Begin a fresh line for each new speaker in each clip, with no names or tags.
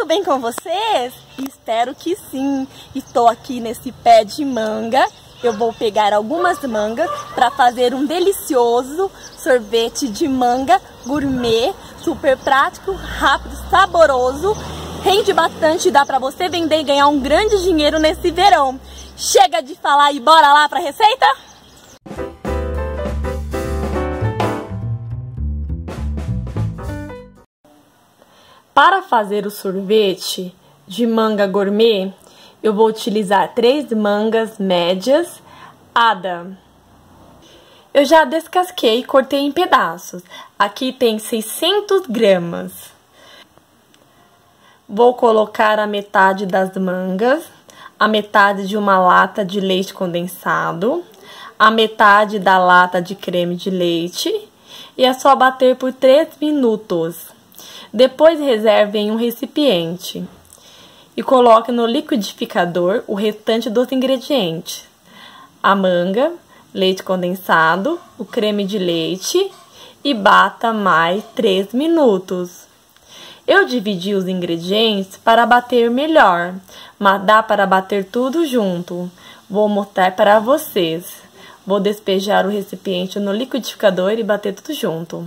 bem com vocês? Espero que sim. Estou aqui nesse pé de manga. Eu vou pegar algumas mangas para fazer um delicioso sorvete de manga gourmet, super prático, rápido, saboroso. Rende bastante, dá para você vender e ganhar um grande dinheiro nesse verão. Chega de falar e bora lá para a receita? Para fazer o sorvete de manga gourmet, eu vou utilizar 3 mangas médias Ada. Eu já descasquei e cortei em pedaços. Aqui tem 600 gramas. Vou colocar a metade das mangas, a metade de uma lata de leite condensado, a metade da lata de creme de leite e é só bater por 3 minutos. Depois reserve em um recipiente e coloque no liquidificador o restante dos ingredientes. A manga, leite condensado, o creme de leite e bata mais 3 minutos. Eu dividi os ingredientes para bater melhor, mas dá para bater tudo junto. Vou mostrar para vocês. Vou despejar o recipiente no liquidificador e bater tudo junto.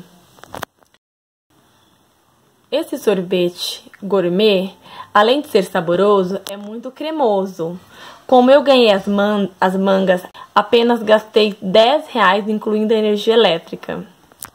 Esse sorvete gourmet, além de ser saboroso, é muito cremoso. Como eu ganhei as mangas, apenas gastei R$10, incluindo a energia elétrica.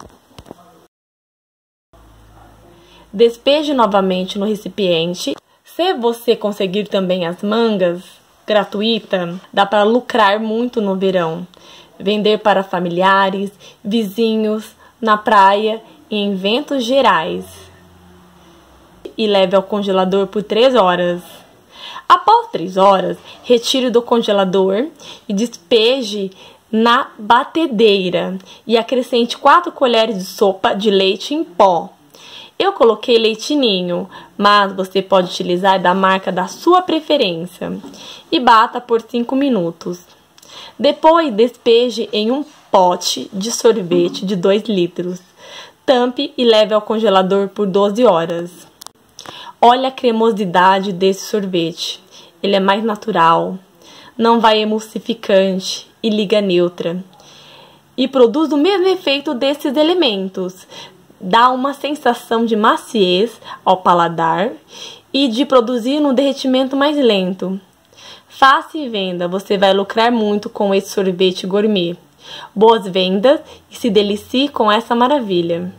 Despeje novamente no recipiente. Se você conseguir também as mangas gratuita, dá para lucrar muito no verão. Vender para familiares, vizinhos, na praia e em eventos gerais. E leve ao congelador por 3 horas. Após 3 horas, retire do congelador e despeje na batedeira e acrescente 4 colheres de sopa de leite em pó. Eu coloquei leite ninho, mas você pode utilizar da marca da sua preferência e bata por 5 minutos. Depois despeje em um pote de sorvete de 2 litros. Tampe e leve ao congelador por 12 horas. Olha a cremosidade desse sorvete. Ele é mais natural, não vai emulsificante e liga neutra. E produz o mesmo efeito desses elementos. Dá uma sensação de maciez ao paladar e de produzir um derretimento mais lento. Faça e venda, você vai lucrar muito com esse sorvete gourmet. Boas vendas e se delicie com essa maravilha.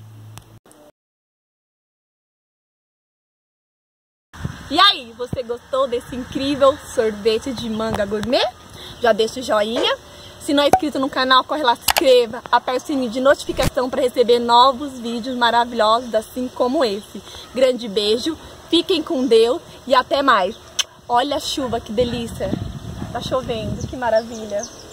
E aí, você gostou desse incrível sorvete de manga gourmet? Já deixa o joinha. Se não é inscrito no canal, corre lá, se inscreva. Aperte o sininho de notificação para receber novos vídeos maravilhosos, assim como esse. Grande beijo, fiquem com Deus e até mais. Olha a chuva, que delícia. Tá chovendo, que maravilha.